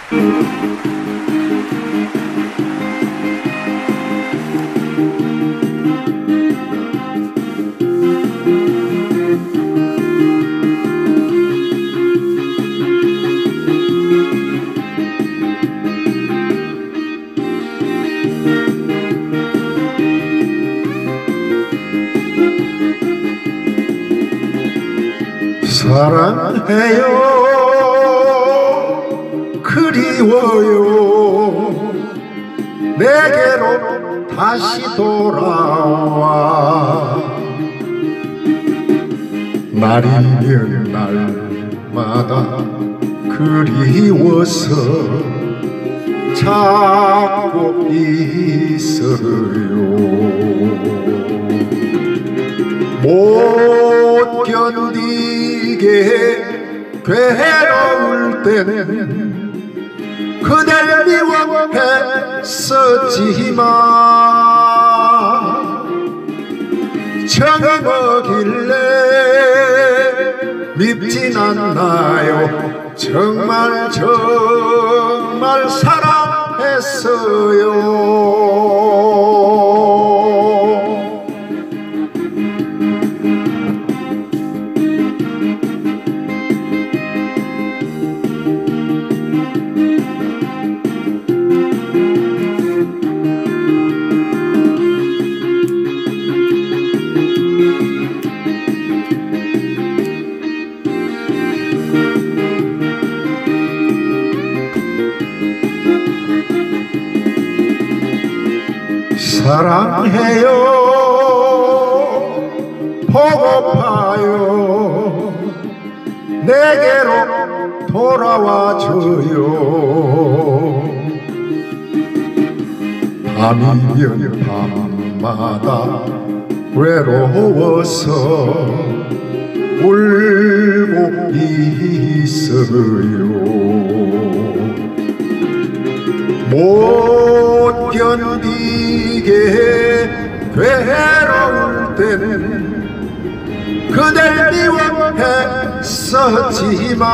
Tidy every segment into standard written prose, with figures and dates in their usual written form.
사랑해요 그리워요 내게로 다시 돌아와 날이면 날마다 그리워서 찾고 있어요 못 견디게 괴로울 때는 그댈 미워했었지만 정이 뭐길래 밉진 않나요 정말 정말 사랑했어요 사랑해요 보고파요 내게로 돌아와줘요 밤이면 밤마다 외로워서 울고 있어요 못 견디게 괴로울 때는 그댈 미워했었지만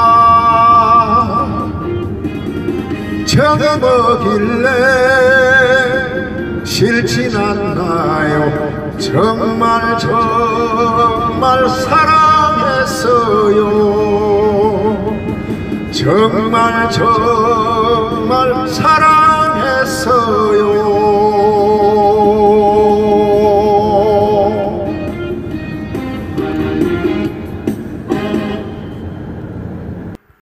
정이 뭐길래 싫진 않나요 정말 정말 사랑했어요 정말 정말 사랑했어요